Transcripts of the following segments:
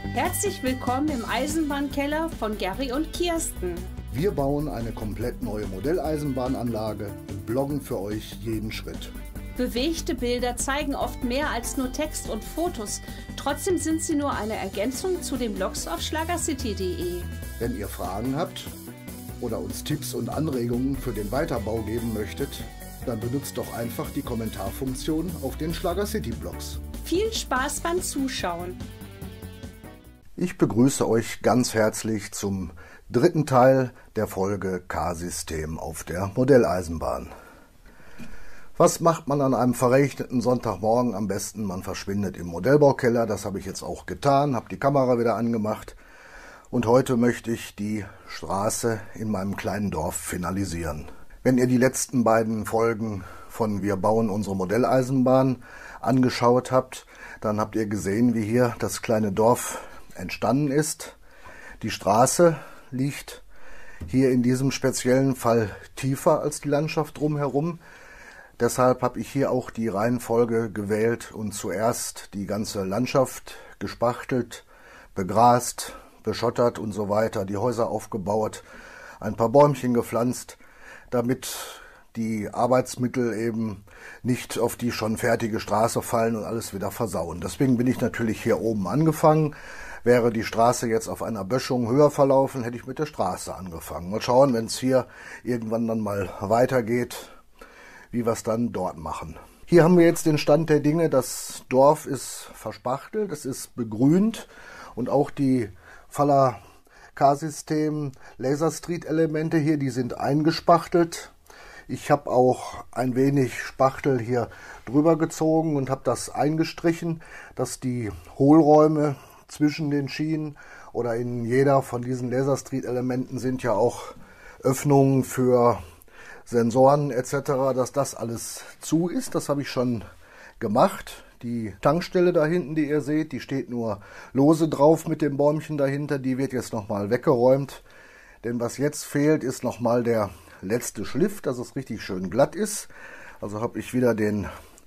Herzlich willkommen im Eisenbahnkeller von Gary und Kirsten. Wir bauen eine komplett neue Modelleisenbahnanlage und bloggen für euch jeden Schritt. Bewegte Bilder zeigen oft mehr als nur Text und Fotos. Trotzdem sind sie nur eine Ergänzung zu den Blogs auf schlagercity.de. Wenn ihr Fragen habt oder uns Tipps und Anregungen für den Weiterbau geben möchtet, dann benutzt doch einfach die Kommentarfunktion auf den Schlager-City-Blogs. Viel Spaß beim Zuschauen. Ich begrüße euch ganz herzlich zum dritten Teil der Folge K-System auf der Modelleisenbahn. Was macht man an einem verregneten Sonntagmorgen am besten? Man verschwindet im Modellbaukeller. Das habe ich jetzt auch getan, habe die Kamera wieder angemacht. Und heute möchte ich die Straße in meinem kleinen Dorf finalisieren. Wenn ihr die letzten beiden Folgen von Wir bauen unsere Modelleisenbahn angeschaut habt, dann habt ihr gesehen, wie hier das kleine Dorf entstanden ist. Die Straße liegt hier in diesem speziellen Fall tiefer als die Landschaft drumherum. Deshalb habe ich hier auch die Reihenfolge gewählt und zuerst die ganze Landschaft gespachtelt, begrast, beschottert und so weiter, die Häuser aufgebaut, ein paar Bäumchen gepflanzt, damit die Arbeitsmittel eben nicht auf die schon fertige Straße fallen und alles wieder versauen. Deswegen bin ich natürlich hier oben angefangen. Wäre die Straße jetzt auf einer Böschung höher verlaufen, hätte ich mit der Straße angefangen. Mal schauen, wenn es hier irgendwann dann mal weitergeht, wie wir es dann dort machen. Hier haben wir jetzt den Stand der Dinge. Das Dorf ist verspachtelt, es ist begrünt und auch die Faller K-System Laserstreet-Elemente hier, die sind eingespachtelt. Ich habe auch ein wenig Spachtel hier drüber gezogen und habe das eingestrichen, dass die Hohlräume zwischen den Schienen oder in jeder von diesen Laserstreet-Elementen sind ja auch Öffnungen für Sensoren etc., dass das alles zu ist. Das habe ich schon gemacht. Die Tankstelle da hinten, die ihr seht, die steht nur lose drauf mit dem Bäumchen dahinter. Die wird jetzt nochmal weggeräumt. Denn was jetzt fehlt, ist nochmal der letzte Schliff, dass es richtig schön glatt ist. Also habe ich wieder den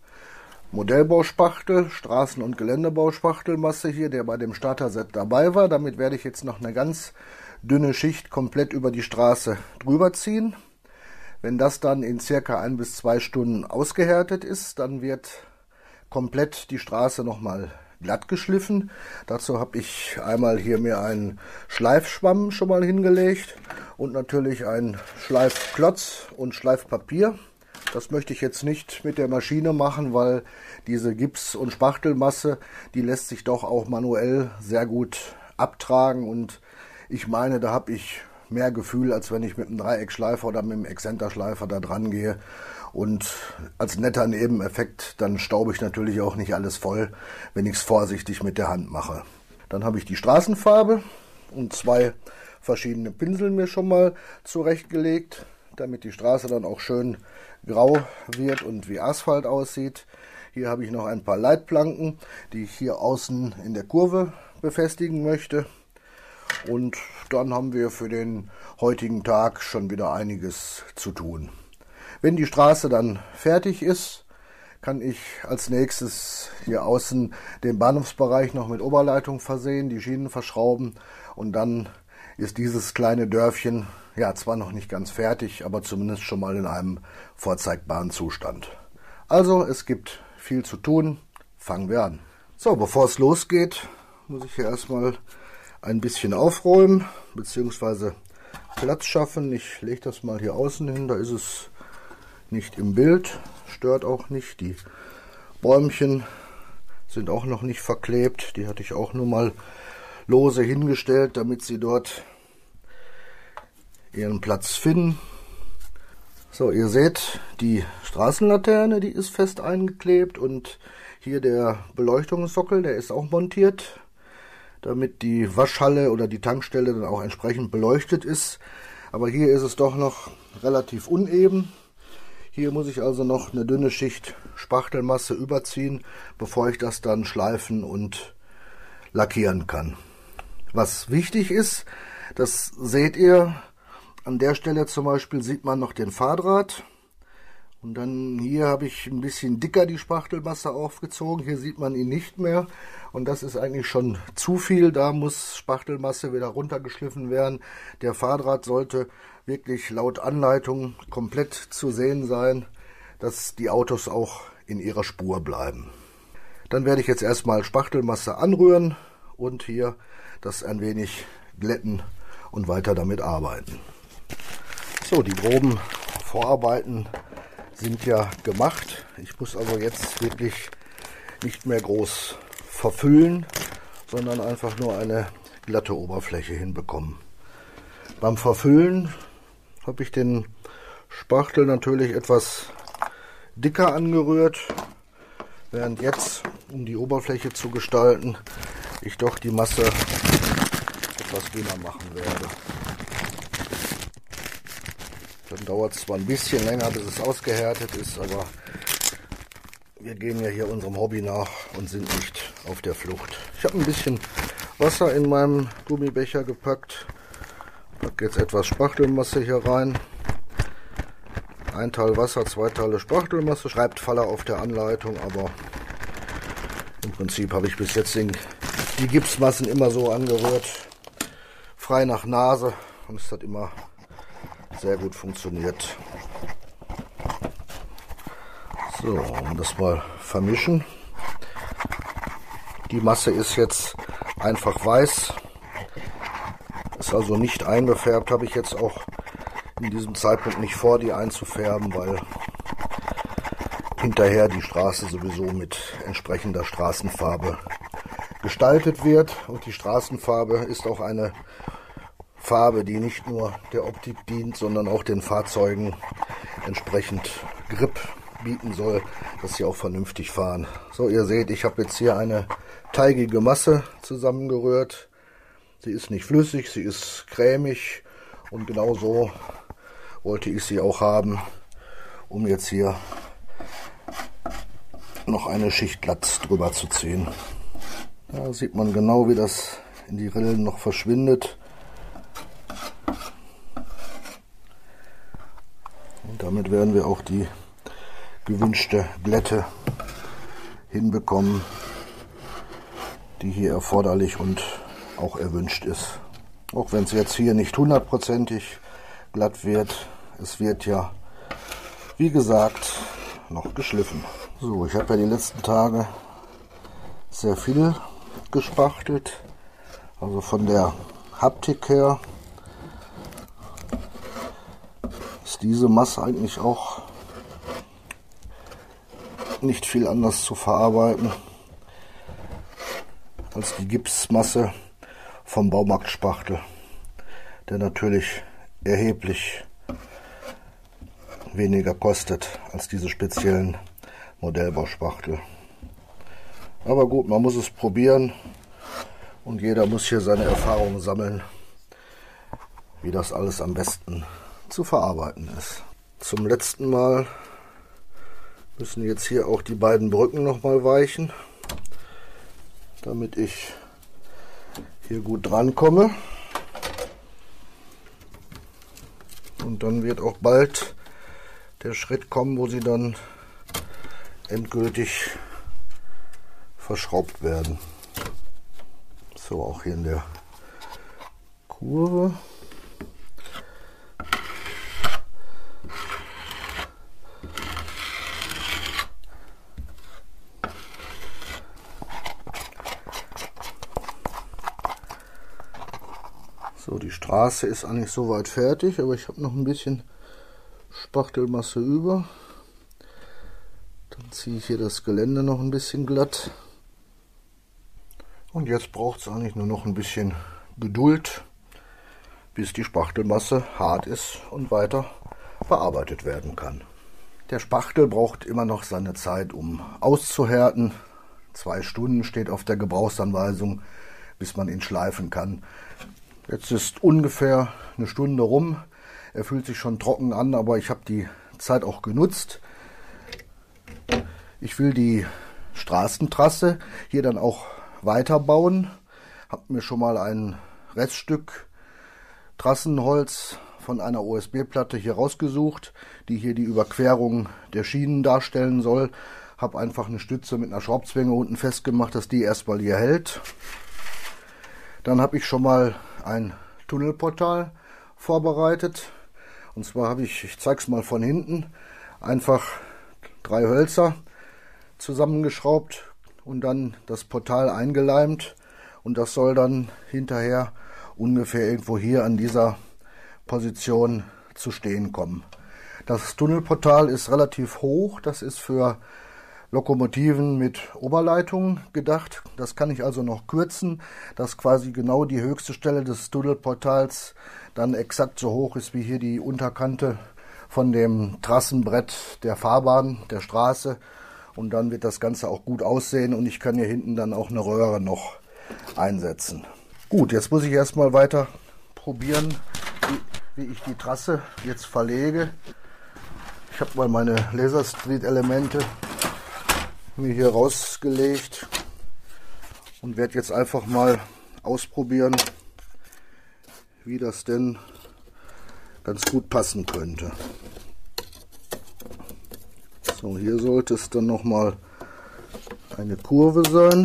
Modellbauspachtel, Straßen- und Geländebauspachtelmasse hier, der bei dem Starter-Set dabei war. Damit werde ich jetzt noch eine ganz dünne Schicht komplett über die Straße drüber ziehen. Wenn das dann in circa 1 bis 2 Stunden ausgehärtet ist, dann wird komplett die Straße nochmal glatt geschliffen. Dazu habe ich einmal hier mir einen Schleifschwamm schon mal hingelegt und natürlich einen Schleifklotz und Schleifpapier. Das möchte ich jetzt nicht mit der Maschine machen, weil diese Gips- und Spachtelmasse, die lässt sich doch auch manuell sehr gut abtragen und ich meine, da habe ich mehr Gefühl, als wenn ich mit einem Dreieckschleifer oder mit einem Exzenterschleifer da dran gehe. Und als netter Nebeneffekt, dann staube ich natürlich auch nicht alles voll, wenn ich es vorsichtig mit der Hand mache. Dann habe ich die Straßenfarbe und 2 verschiedene Pinsel mir schon mal zurechtgelegt, damit die Straße dann auch schön grau wird und wie Asphalt aussieht. Hier habe ich noch ein paar Leitplanken, die ich hier außen in der Kurve befestigen möchte. Und dann haben wir für den heutigen Tag schon wieder einiges zu tun. Wenn die Straße dann fertig ist, kann ich als nächstes hier außen den Bahnhofsbereich noch mit Oberleitung versehen, die Schienen verschrauben und dann ist dieses kleine Dörfchen ja zwar noch nicht ganz fertig, aber zumindest schon mal in einem vorzeigbaren Zustand. Also es gibt viel zu tun, fangen wir an. So, bevor es losgeht, muss ich hier erstmal ein bisschen aufräumen bzw. Platz schaffen. Ich lege das mal hier außen hin, da ist es nicht im Bild, stört auch nicht. Die Bäumchen sind auch noch nicht verklebt, die hatte ich auch nur mal lose hingestellt, damit sie dort ihren Platz finden. So, ihr seht, die Straßenlaterne, die ist fest eingeklebt und hier der Beleuchtungssockel, der ist auch montiert, damit die Waschhalle oder die Tankstelle dann auch entsprechend beleuchtet ist. Aber hier ist es doch noch relativ uneben. Hier muss ich also noch eine dünne Schicht Spachtelmasse überziehen, bevor ich das dann schleifen und lackieren kann. Was wichtig ist, das seht ihr, an der Stelle zum Beispiel sieht man noch den Fahrdraht Und dann hier habe ich ein bisschen dicker die Spachtelmasse aufgezogen. Hier sieht man ihn nicht mehr. Und das ist eigentlich schon zu viel. Da muss Spachtelmasse wieder runtergeschliffen werden. Der Fahrdraht sollte wirklich laut Anleitung komplett zu sehen sein, dass die Autos auch in ihrer Spur bleiben. Dann werde ich jetzt erstmal Spachtelmasse anrühren und hier das ein wenig glätten und weiter damit arbeiten. So, die groben Vorarbeiten sind ja gemacht. Ich muss also jetzt wirklich nicht mehr groß verfüllen, sondern einfach nur eine glatte Oberfläche hinbekommen. Beim Verfüllen habe ich den Spachtel natürlich etwas dicker angerührt, während jetzt, um die Oberfläche zu gestalten, ich doch die Masse etwas dünner machen werde. Dann dauert es zwar ein bisschen länger, bis es ausgehärtet ist, aber wir gehen ja hier unserem Hobby nach und sind nicht auf der Flucht. Ich habe ein bisschen Wasser in meinem Gummibecher gepackt, packe jetzt etwas Spachtelmasse hier rein. 1 Teil Wasser, 2 Teile Spachtelmasse, schreibt Faller auf der Anleitung, aber im Prinzip habe ich bis jetzt die Gipsmassen immer so angerührt, frei nach Nase, und es hat immer sehr gut funktioniert. So, und das mal vermischen. Die Masse ist jetzt einfach weiß, ist also nicht eingefärbt, habe ich jetzt auch in diesem Zeitpunkt nicht vor, die einzufärben, weil hinterher die Straße sowieso mit entsprechender Straßenfarbe gestaltet wird. Und die Straßenfarbe ist auch eine Farbe, die nicht nur der Optik dient, sondern auch den Fahrzeugen entsprechend Grip bieten soll, dass sie auch vernünftig fahren. So, ihr seht, ich habe jetzt hier eine teigige Masse zusammengerührt. Sie ist nicht flüssig, sie ist cremig und genau so wollte ich sie auch haben, um jetzt hier noch eine Schicht glatt drüber zu ziehen. Da sieht man genau, wie das in die Rillen noch verschwindet. Und damit werden wir auch die gewünschte Glätte hinbekommen, die hier erforderlich und auch erwünscht ist. Auch wenn es jetzt hier nicht hundertprozentig glatt wird, es wird ja, wie gesagt, noch geschliffen. So, ich habe ja die letzten Tage sehr viel gespachtelt, also von der Haptik her ist diese Masse eigentlich auch nicht viel anders zu verarbeiten als die Gipsmasse vom Baumarktspachtel, der natürlich erheblich weniger kostet als diese speziellen Modellbauspachtel. Aber gut, man muss es probieren und jeder muss hier seine Erfahrungen sammeln, wie das alles am besten zu verarbeiten ist. Zum letzten Mal müssen jetzt hier auch die beiden Brücken noch mal weichen, damit ich hier gut dran komme. Und dann wird auch bald der Schritt kommen, wo sie dann endgültig verschraubt werden. So, auch hier in der Kurve. So, die Straße ist eigentlich soweit fertig, aber ich habe noch ein bisschen Spachtelmasse über. Dann ziehe ich hier das Gelände noch ein bisschen glatt. Und jetzt braucht es eigentlich nur noch ein bisschen Geduld, bis die Spachtelmasse hart ist und weiter bearbeitet werden kann. Der Spachtel braucht immer noch seine Zeit, um auszuhärten. 2 Stunden steht auf der Gebrauchsanweisung, bis man ihn schleifen kann. Jetzt ist ungefähr eine Stunde rum. Er fühlt sich schon trocken an, aber ich habe die Zeit auch genutzt. Ich will die Straßentrasse hier dann auch weiterbauen. Habe mir schon mal ein Reststück Trassenholz von einer USB-Platte hier rausgesucht, die hier die Überquerung der Schienen darstellen soll. Habe einfach eine Stütze mit einer Schraubzwinge unten festgemacht, dass die erstmal hier hält. Dann habe ich schon mal ein Tunnelportal vorbereitet. Und zwar habe ich zeige es mal von hinten, einfach 3 Hölzer zusammengeschraubt und dann das Portal eingeleimt. Und das soll dann hinterher ungefähr irgendwo hier an dieser Position zu stehen kommen. Das Tunnelportal ist relativ hoch, das ist für Lokomotiven mit Oberleitung gedacht. Das kann ich also noch kürzen, dass quasi genau die höchste Stelle des Tunnelportals dann exakt so hoch ist wie hier die Unterkante von dem Trassenbrett der Fahrbahn, der Straße. Und dann wird das Ganze auch gut aussehen und ich kann hier hinten dann auch eine Röhre noch einsetzen. Gut, jetzt muss ich erstmal weiter probieren, wie ich die Trasse jetzt verlege. Ich habe mal meine Laserstreet-Elemente mir hier rausgelegt und werde jetzt einfach mal ausprobieren, wie das denn ganz gut passen könnte. So, hier sollte es dann noch mal eine Kurve sein.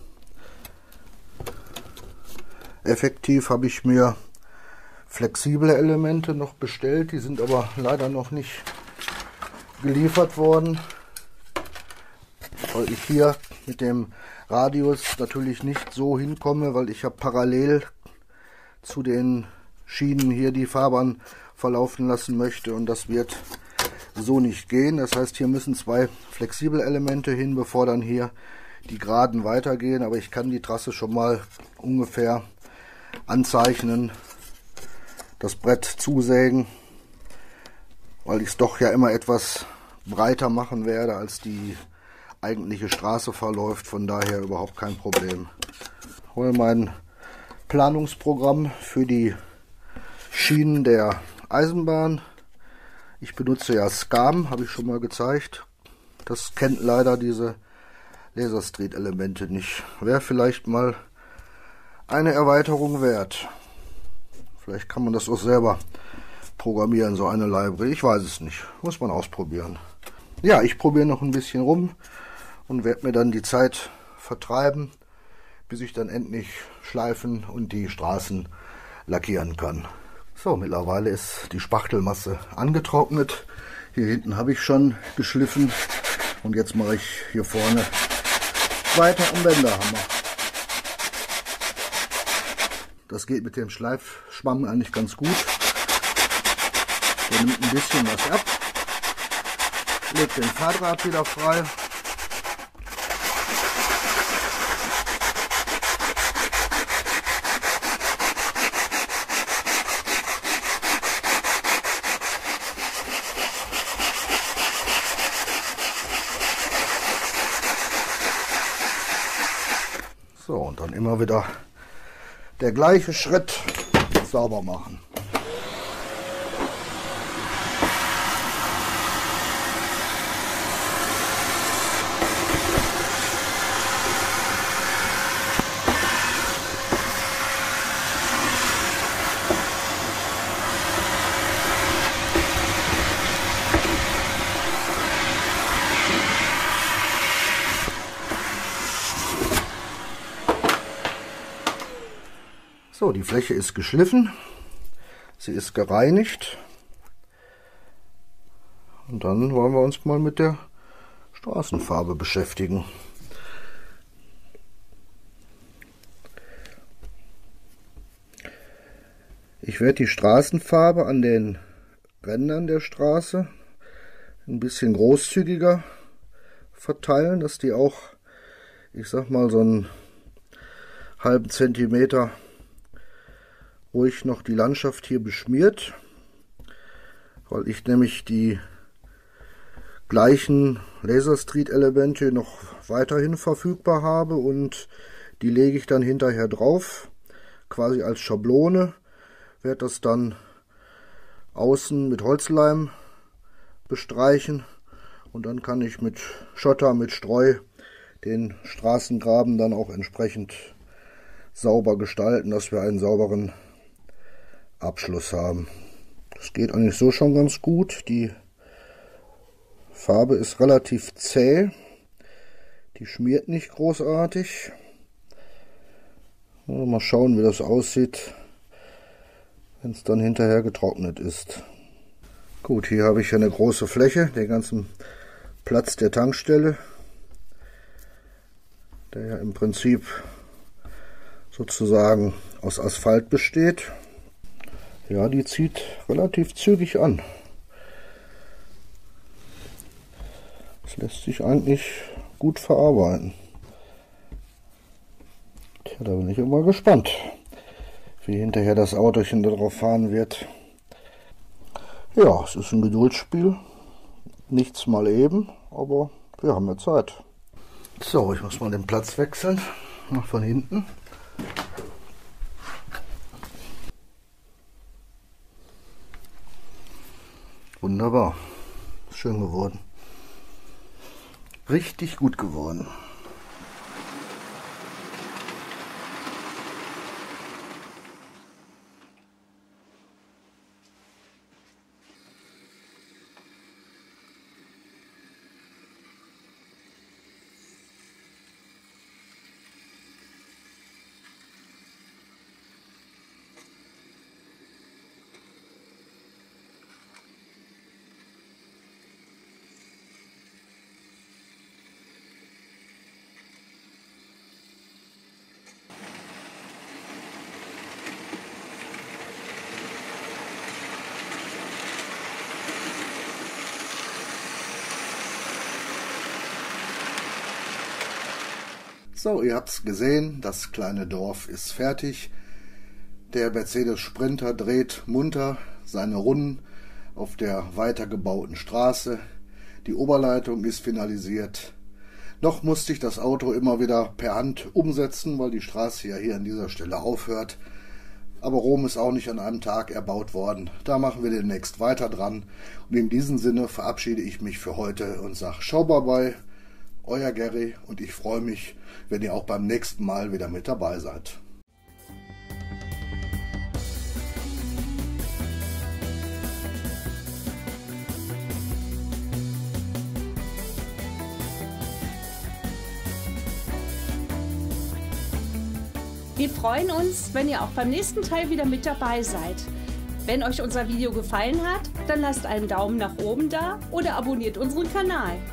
Effektiv habe ich mir flexible Elemente noch bestellt, die sind aber leider noch nicht geliefert worden, weil ich hier mit dem Radius natürlich nicht so hinkomme, weil ich habe parallel zu den Schienen hier die Fahrbahn verlaufen lassen möchte und das wird so nicht gehen. Das heißt, hier müssen 2 flexible Elemente hin, bevor dann hier die Geraden weitergehen, aber ich kann die Trasse schon mal ungefähr anzeichnen, das Brett zusägen, weil ich es doch ja immer etwas breiter machen werde, als die eigentliche Straße verläuft, von daher überhaupt kein Problem. Ich hole mein Planungsprogramm für die Schienen der Eisenbahn. Ich benutze ja SCAM, habe ich schon mal gezeigt. Das kennt leider diese Laserstreet-Elemente nicht. Wäre vielleicht mal eine Erweiterung wert. Vielleicht kann man das auch selber programmieren, so eine Library. Ich weiß es nicht. Muss man ausprobieren. Ja, ich probiere noch ein bisschen rum und werde mir dann die Zeit vertreiben, bis ich dann endlich schleifen und die Straßen lackieren kann. So, mittlerweile ist die Spachtelmasse angetrocknet. Hier hinten habe ich schon geschliffen und jetzt mache ich hier vorne weiter am Bänderhammer. Das geht mit dem Schleifschwamm eigentlich ganz gut. Der nimmt ein bisschen was ab, legt den Fahrdraht wieder frei. So, und dann immer wieder der gleiche Schritt sauber machen. So, die Fläche ist geschliffen, sie ist gereinigt und dann wollen wir uns mal mit der Straßenfarbe beschäftigen. Ich werde die Straßenfarbe an den Rändern der Straße ein bisschen großzügiger verteilen, dass die auch, ich sag mal, so einen halben Zentimeter ruhig noch die Landschaft hier beschmiert, weil ich nämlich die gleichen Laserstreet-Elemente noch weiterhin verfügbar habe und die lege ich dann hinterher drauf, quasi als Schablone, werde das dann außen mit Holzleim bestreichen und dann kann ich mit Schotter, mit Streu den Straßengraben dann auch entsprechend sauber gestalten, dass wir einen sauberen Abschluss haben. Es geht eigentlich so schon ganz gut. Die Farbe ist relativ zäh. Die schmiert nicht großartig. Mal schauen, wie das aussieht, wenn es dann hinterher getrocknet ist. Gut, hier habe ich eine große Fläche, den ganzen Platz der Tankstelle, der ja im Prinzip sozusagen aus Asphalt besteht. Ja, die zieht relativ zügig an. Das lässt sich eigentlich gut verarbeiten. Tja, da bin ich immer gespannt, wie hinterher das Autochen darauf fahren wird. Ja, es ist ein Geduldsspiel. Nichts mal eben, aber wir haben ja Zeit. So, ich muss mal den Platz wechseln. Nach von hinten. Wunderbar. Schön geworden. Richtig gut geworden. So, ihr habt es gesehen, das kleine Dorf ist fertig. Der Mercedes Sprinter dreht munter seine Runden auf der weitergebauten Straße. Die Oberleitung ist finalisiert. Noch musste ich das Auto immer wieder per Hand umsetzen, weil die Straße ja hier an dieser Stelle aufhört. Aber Rom ist auch nicht an einem Tag erbaut worden. Da machen wir demnächst weiter dran. Und in diesem Sinne verabschiede ich mich für heute und sage Schau bye, euer Gary, und ich freue mich, wenn ihr auch beim nächsten Mal wieder mit dabei seid. Wir freuen uns, wenn ihr auch beim nächsten Teil wieder mit dabei seid. Wenn euch unser Video gefallen hat, dann lasst einen Daumen nach oben da oder abonniert unseren Kanal.